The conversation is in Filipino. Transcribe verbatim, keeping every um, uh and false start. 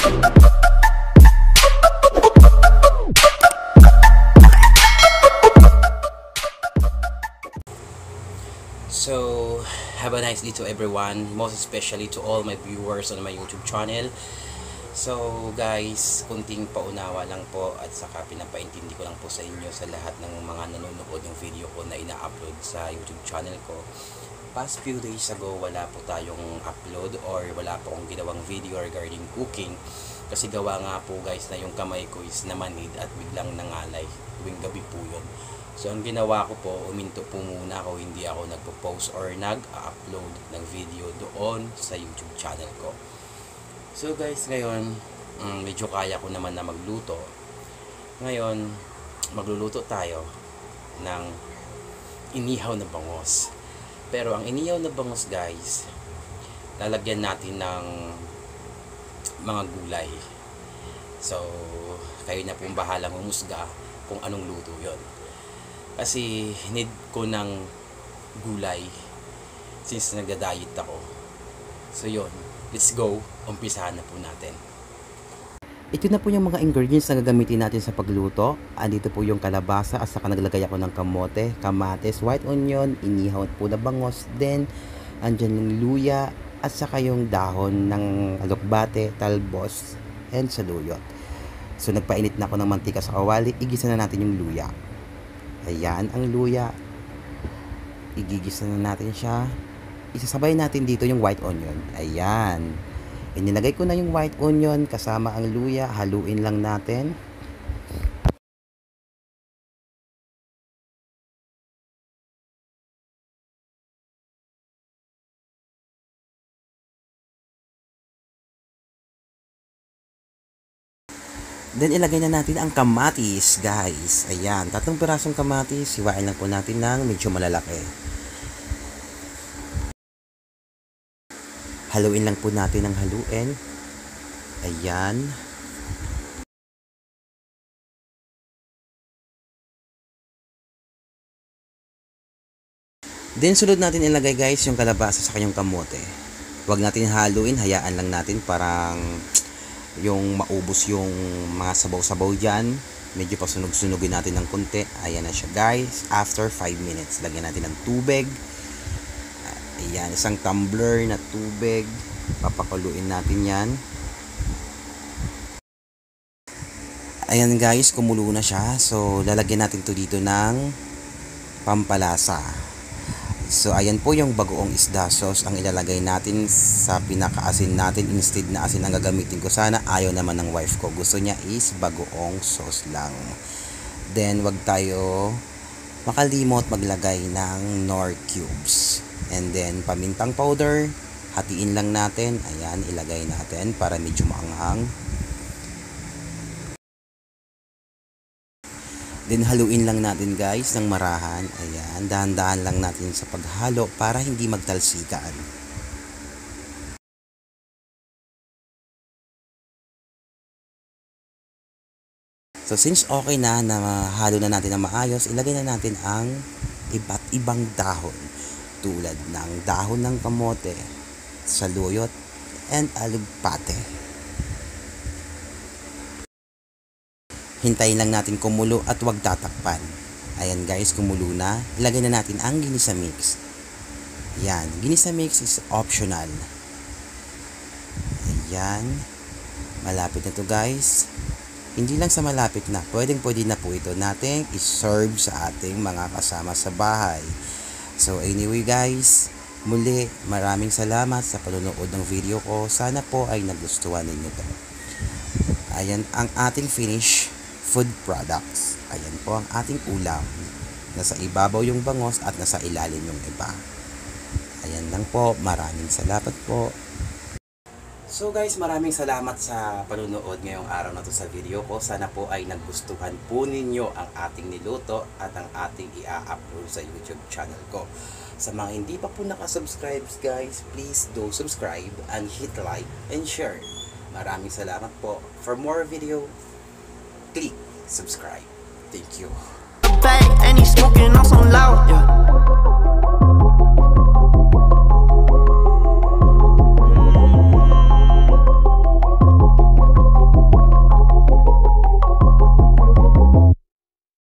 So, have a nice day to everyone, most especially to all my viewers on my YouTube channel. So guys, kunting paunawa lang po at saka pinapaintindi ko lang po sa inyo sa lahat ng mga nanonood ng video ko na ina-upload sa YouTube channel ko. Past few days ago, wala po tayong upload or wala po akong ginawang video regarding cooking. Kasi gawa nga po guys na yung kamay ko is namanid at biglang nangalay. Tuwing gabi po yun. So ang ginawa ko po, uminto po muna ako, hindi ako nagpo-post or nag-upload ng video doon sa YouTube channel ko. So guys, ngayon, um, medyo kaya ko naman na magluto. Ngayon, magluluto tayo ng inihaw na bangos. Pero ang inihaw na bangos guys, lalagyan natin ng mga gulay. So, kayo na pong bahalang humusga kung anong luto yon. Kasi need ko ng gulay since nagda-diet ako. So yun, let's go, umpisahan na po natin. Ito na po yung mga ingredients na gagamitin natin sa pagluto. Andito po yung kalabasa at saka naglagay ako ng kamote, kamatis, white onion, inihaw po na bangos. Then, andyan yung luya at saka yung dahon ng alokbate, talbos, and saluyot. So nagpainit na ako ng mantika sa kawali, igisa na natin yung luya. Ayan ang luya. Igigisa na natin siya. Isasabay natin dito yung white onion. Ayan. Inilagay ko na yung white onion kasama ang luya. Haluin lang natin. Then, ilagay na natin ang kamatis, guys. Ayan, tatlong pirasong kamatis. Hiwain lang po natin ng medyo malalaki. Haluin lang po natin ng haluin. Ayan. Then, sunod natin ilagay, guys, yung kalabasa sa kanyang kamote. Huwag natin haluin. Hayaan lang natin parang yung maubos yung mga sabaw-sabaw dyan. Medyo pasunog-sunugin natin ng konti. Ayan na siya guys. After five minutes, lagyan natin ng tubig. Ayan, isang tumbler na tubig. Papakuluin natin yan. Ayan guys, kumulo na siya. So, lalagyan natin to dito ng pampalasa. So, ayan po yung bagoong isda sauce ang ilalagay natin sa pinakaasin natin instead na asin ang gagamitin ko. Sana ayaw naman ng wife ko. Gusto niya is bagoong sauce lang. Then, wag tayo makalimot maglagay ng Knorr cubes. And then, pamintang powder. Hatiin lang natin. Ayan, ilagay natin para medyo maanghang. Then, haluin lang natin guys ng marahan. Ayan, dahan-dahan lang natin sa paghalo para hindi magtalsikan. So, since okay na na halo na natin na maayos, ilagay na natin ang iba't ibang dahon. Tulad ng dahon ng kamote, saluyot, and alugpate. Hintayin lang natin kumulo at huwag tatakpan. Ayan guys, kumulo na. Ilagay na natin ang ginisa mix. Ayan, ginisa mix is optional. Ayan. Malapit na to guys. Hindi lang sa malapit na. Pwedeng pwede na po ito natin iserve sa ating mga kasama sa bahay. So anyway guys, muli maraming salamat sa panonood ng video ko. Sana po ay nagustuhan ninyo to. Ayan ang ating finish food products. Ayan po ang ating ulam. Nasa ibabaw yung bangos at nasa ilalim yung iba. Ayan lang po. Maraming salamat po. So guys, maraming salamat sa panonood ngayong araw na to sa video ko. Sana po ay nagustuhan po ninyo ang ating niluto at ang ating i-upload sa YouTube channel ko. Sa mga hindi pa po nakasubscribe guys, please do subscribe and hit like and share. Maraming salamat po. For more video, click subscribe. Thank you. And he's smoking on some loud.